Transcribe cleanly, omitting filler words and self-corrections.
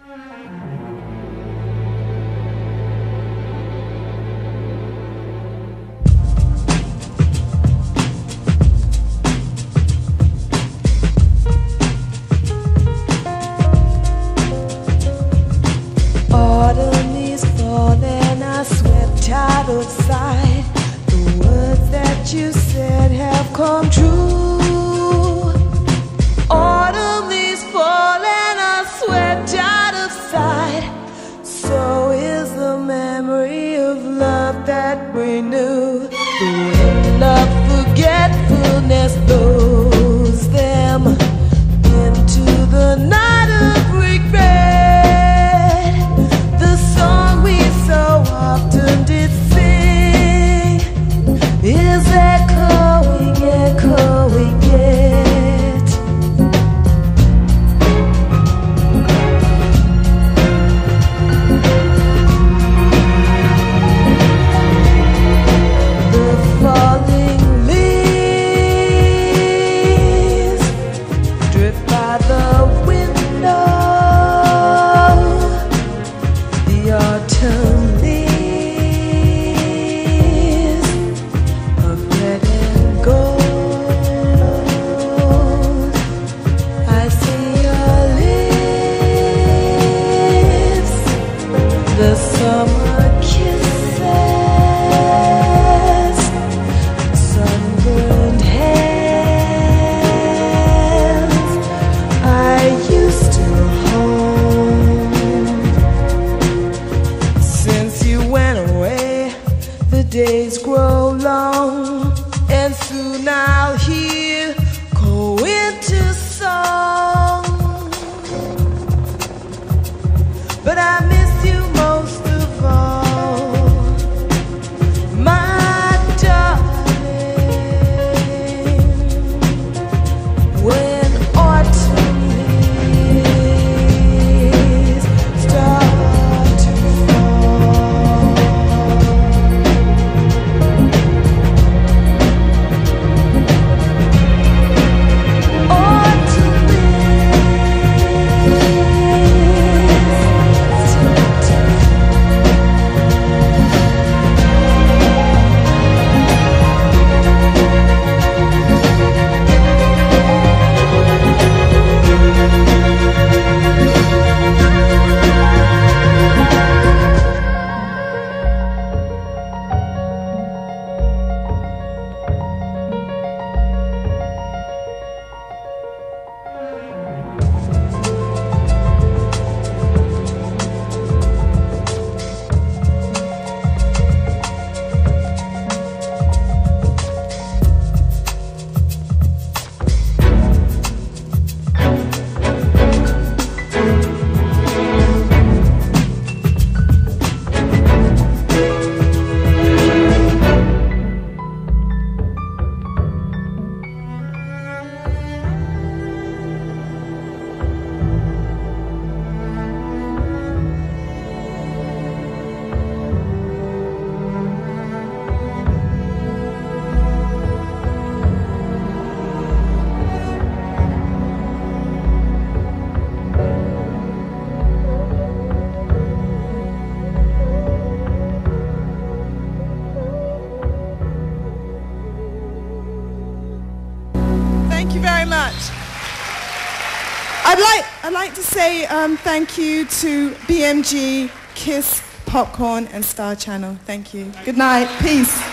Autumn is falling, I swept out of sight. The words that you said have come true. Autumn is falling, I swept out of sight. So is the memory of love that we knew. The wind of forgetfulness blows them into the night of regret. The song we so often did sing is echoing, echoing yet. The falling leaves drift by the window. The autumn leaves of red and gold. I see your lips, the summer kisses, sunburned hands I used to hold. Since you went away, the days grow long, and soon I'll hear go into song. But I miss you most of all, my darling. When autumn leaves start to fall, autumn leaves start to Thank you very much. I'd like to say thank you to BMG, KISS, Popcorn and Star Channel. Thank you. Good night. Peace.